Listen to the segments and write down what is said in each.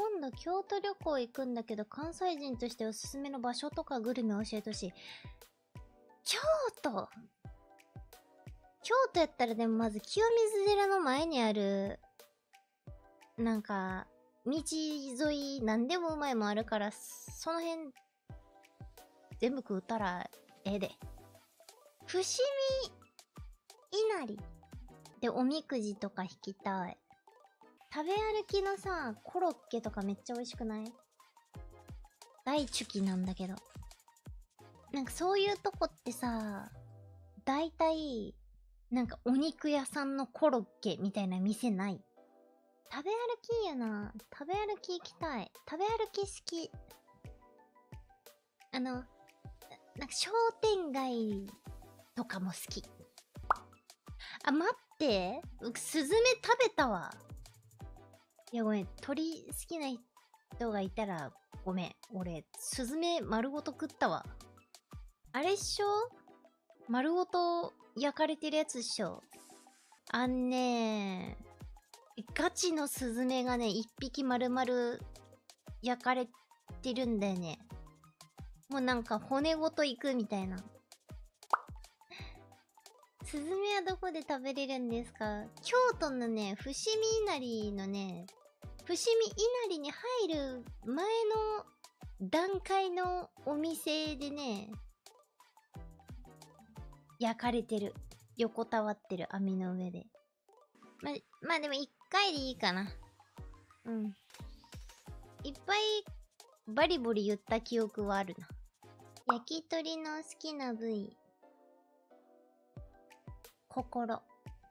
なんだ、京都旅行行くんだけど、関西人としておすすめの場所とかグルメ教えてほしい。京都やったらでもまず清水寺の前にある、なんか、道沿い何でもうまいもあるから、その辺、全部食うたらええで。伏見稲荷でおみくじとか引きたい。食べ歩きのさ、コロッケとかめっちゃ美味しくない？大チュキなんだけど。なんかそういうとこってさ、だいたい、なんかお肉屋さんのコロッケみたいな店ない？食べ歩きいいよな。食べ歩き行きたい。食べ歩き好き。なんか商店街とかも好き。あ、待って。スズメ食べたわ。いやごめん。鳥好きな人がいたらごめん。俺、スズメ丸ごと食ったわ。あれっしょ？丸ごと焼かれてるやつっしょ？ガチのスズメがね、一匹丸々焼かれてるんだよね。もうなんか骨ごといくみたいな。スズメはどこで食べれるんですか？京都のね、伏見稲荷のね、伏見稲荷に入る前の段階のお店でね、焼かれてる。横たわってる網の上で。まあでも一回でいいかな。うん。いっぱいバリボリ言った記憶はあるな。焼き鳥の好きな部位。心。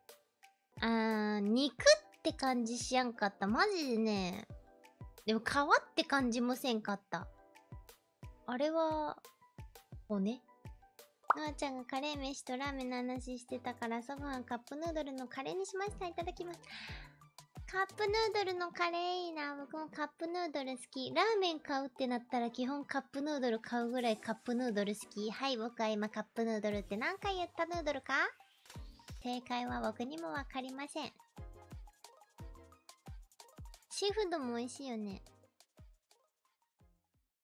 肉って感じしやんかった。マジでね。でも皮って感じもせんかった。あれは、骨？のあちゃんがカレー飯とラーメンの話してたから朝ごはんカップヌードルのカレーにしました。いただきます。カップヌードルのカレーいいな。僕もカップヌードル好き。ラーメン買うってなったら基本カップヌードル買うぐらいカップヌードル好き。はい、僕は今カップヌードルって何回言ったヌードルか？正解は僕にもわかりません。シーフードも美味しいよね。